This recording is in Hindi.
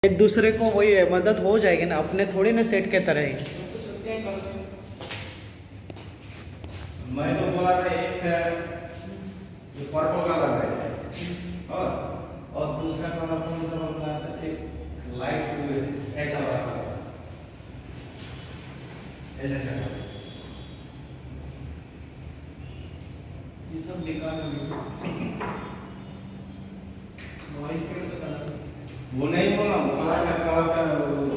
एक दूसरे को वही है, मदद हो जाएगी ना, अपने थोड़ी ना सेट के तरह ही। मैं तो बोला था एक ये पर्पल कलर है और दूसरा कलर कौन सा बताया था, एक लाइट ब्लू ऐसा वाला ऐसा ये सब बेकार हो गया। वो नहीं बोला, कलर का